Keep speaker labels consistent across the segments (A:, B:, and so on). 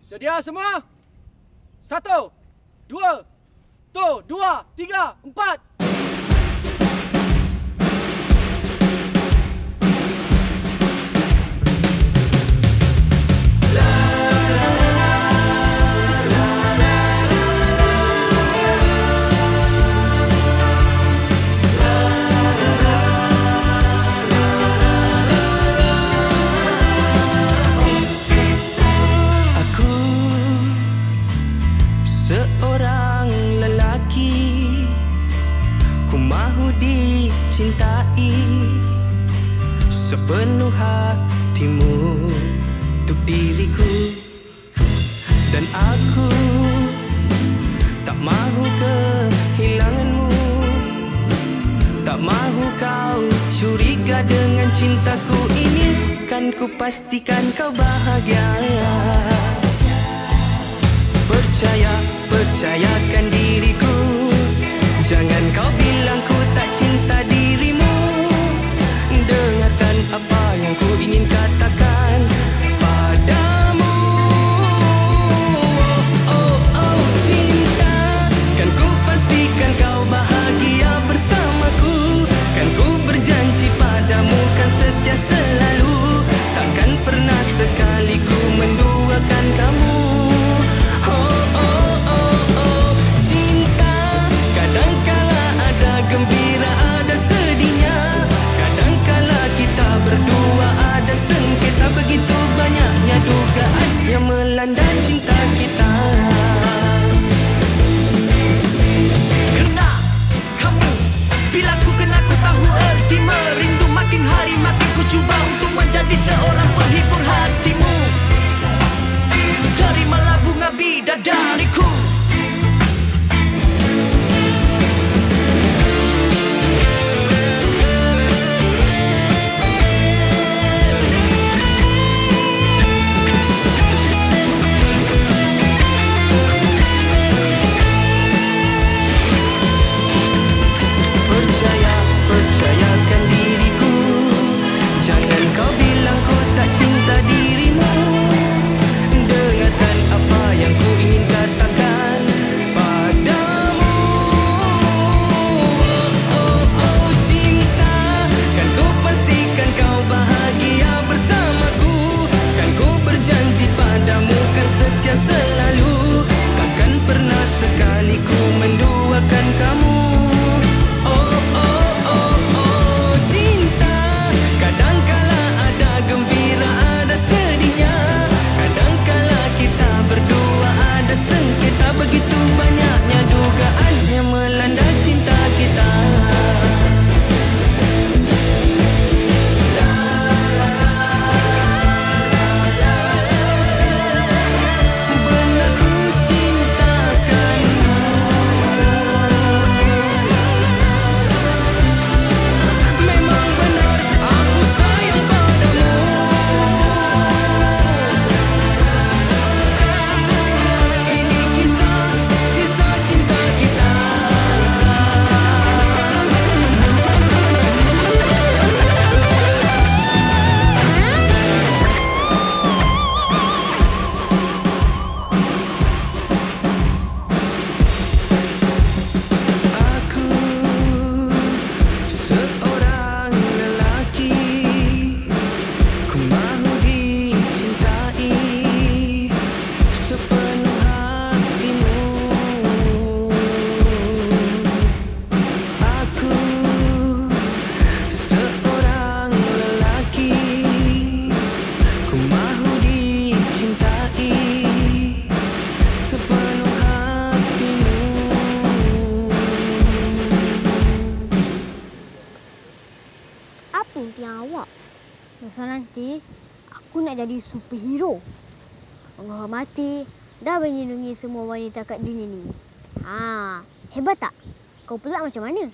A: Sedia semua? 1, 2, 3, 4.
B: Seorang lelaki, ku mahu dicintai sepenuh hatimu untuk diriku. Dan aku tak mahu kehilanganmu, tak mahu kau curiga dengan cintaku ini. Kan ku pastikan kau bahagia. Percayakan diriku, jangan kau bilang ku tak cinta dirimu. Dengarkan apa yang ku ingin katakan padamu. Oh, cinta, kan ku pastikan kau bahagia bersamaku. Kan ku berjanji padamu kan setia selalu, takkan pernah sekali ku menduakan kamu. Gembira ada sedihnya, kadangkala kita berdua ada sengketa. Begitu banyaknya dugaan yang melanda cinta kita. Kena kamu, bila ku kena ku tahu erti merindu. Makin hari makin ku cuba untuk menjadi seorang penghibur hatimu. Terimalah bunga bidadariku. Percayakan diriku, jangan kau bilang ku tak cinta dirimu. Dengarkan apa yang ku ingin katakan padamu. Oh, cinta, kan ku pastikan kau bahagia bersamaku. Kan ku berjanji padamu kan setia selalu, takkan pernah sekali ku menduakan kamu. Sengketa begitu banyaknya dugaan yang melanda cinta kita. Benar ku cintakanmu, memang benar aku sayang padamu.
C: Nanti aku nak jadi superhero. Allah mati dah melindungi semua wanita kat dunia ni. Hebat tak? Kau pula macam mana?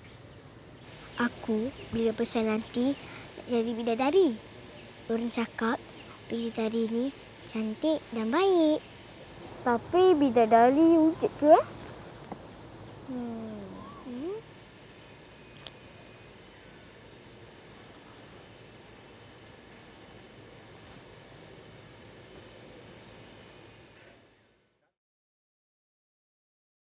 D: Aku bila besar nanti nak jadi bidadari. Orang cakap bidadari ni cantik dan baik.
C: Tapi bidadari wujud ke?